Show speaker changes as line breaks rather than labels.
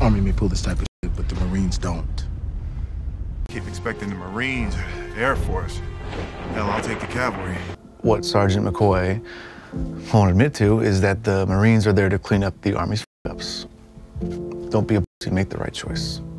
Army may pull this type of shit, but the Marines don't.
Keep expecting the Marines or the Air Force. Hell, I'll take the cavalry.
What Sergeant McCoy won't admit to is that the Marines are there to clean up the Army's f-ups. Don't be a pussy, make the right choice.